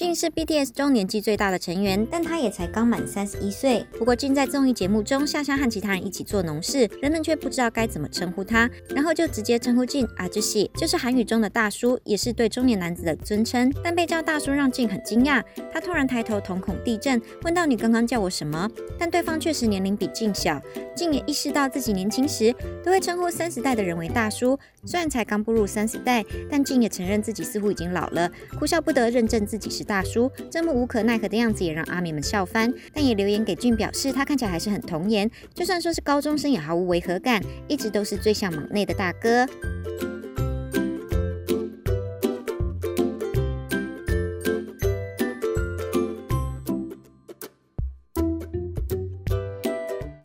靖是 BTS 中年纪最大的成员，但他也才刚满31岁。不过靖在综艺节目中下乡和其他人一起做农事，人们却不知道该怎么称呼他，然后就直接称呼靖阿芝西，就是韩语中的大叔，也是对中年男子的尊称。但被叫大叔让靖很惊讶，他突然抬头瞳孔地震，问到你刚刚叫我什么？但对方确实年龄比靖小，靖也意识到自己年轻时都会称呼30代的人为大叔，虽然才刚步入30代，但靖也承认自己似乎已经老了，哭笑不得认证自己是大叔，这么无可奈何的样子也让阿米们笑翻，但也留言给靖表示他看起来还是很童颜，就算说是高中生也毫无违和感，一直都是最像忙内的大哥。